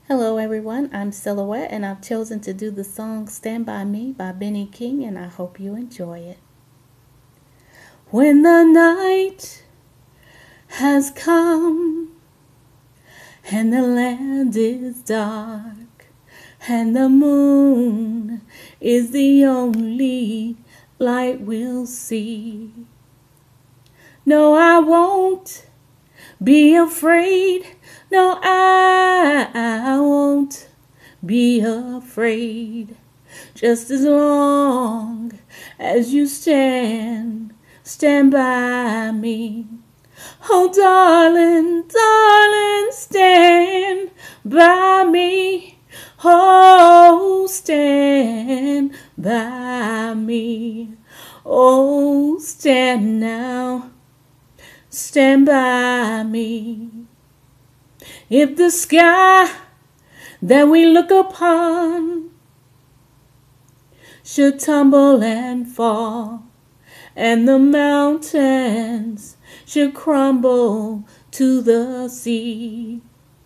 Hello everyone, I'm Silhouette and I've chosen to do the song Stand By Me by Benny King and I hope you enjoy it. When the night has come and the land is dark and the moon is the only light we'll see. No, I won't be afraid. No, I won't be afraid. Just as long as you stand by me. Oh, darling, darling, stand by me. Oh, stand by me. Oh, stand now. Stand by me. If the sky that we look upon should tumble and fall, and the mountains should crumble to the sea,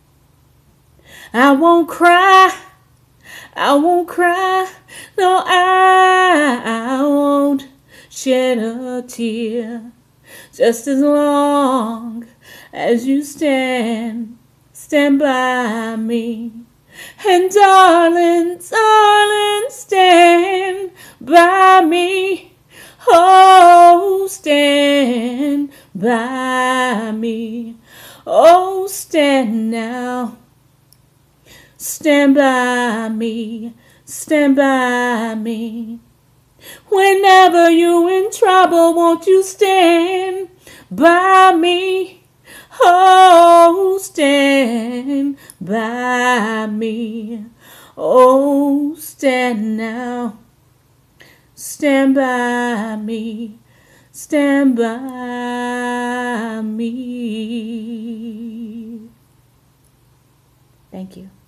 I won't cry, I won't cry, no, I won't shed a tear. Just as long as you stand by me. And darling, darling, stand by me. Oh, stand by me. Oh, stand now. Stand by me. Stand by me. Whenever you're in trouble, won't you stand by me? Oh, stand by me. Oh, stand now. Stand by me. Stand by me. Thank you.